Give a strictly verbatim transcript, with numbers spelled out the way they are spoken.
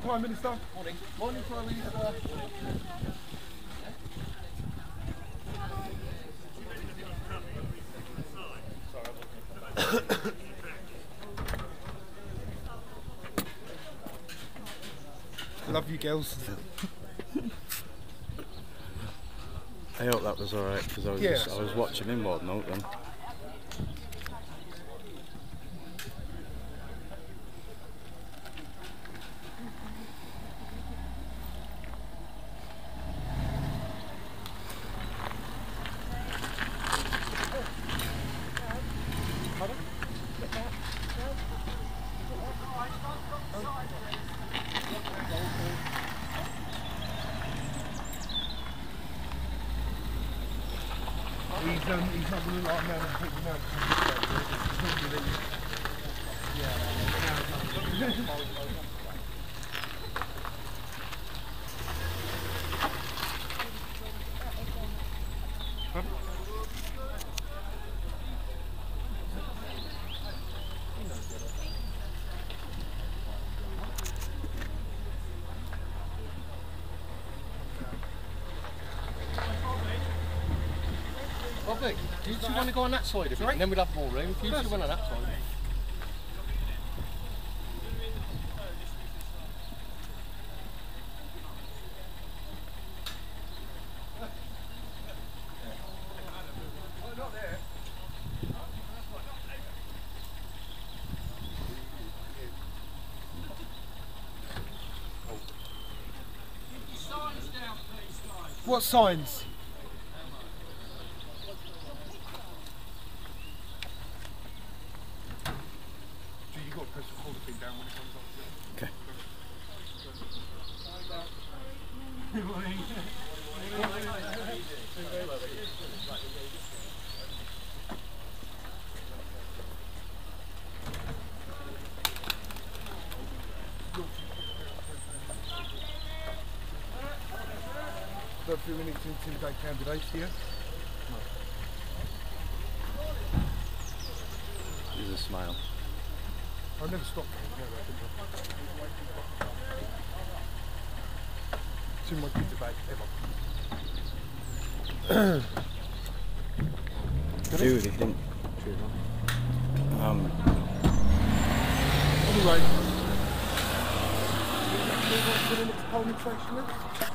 Prime Minister. Morning. Morning, Prime Minister. Love you, girls. I hope that was alright because I was Yeah, just, I was watching him more than out then. He's, um, he's not going to like man and people now. Lovely. Do you two want to go on that side of it, and then we'll have more room? If you two went on that side. What signs? You've got to press the hold thing down when it comes up. Okay. Got a few minutes to intimidate candidates here. There's a smile. I'll never stop. It's in my good debate ever. Do you think? Um. Anyway, what's the next polling station then?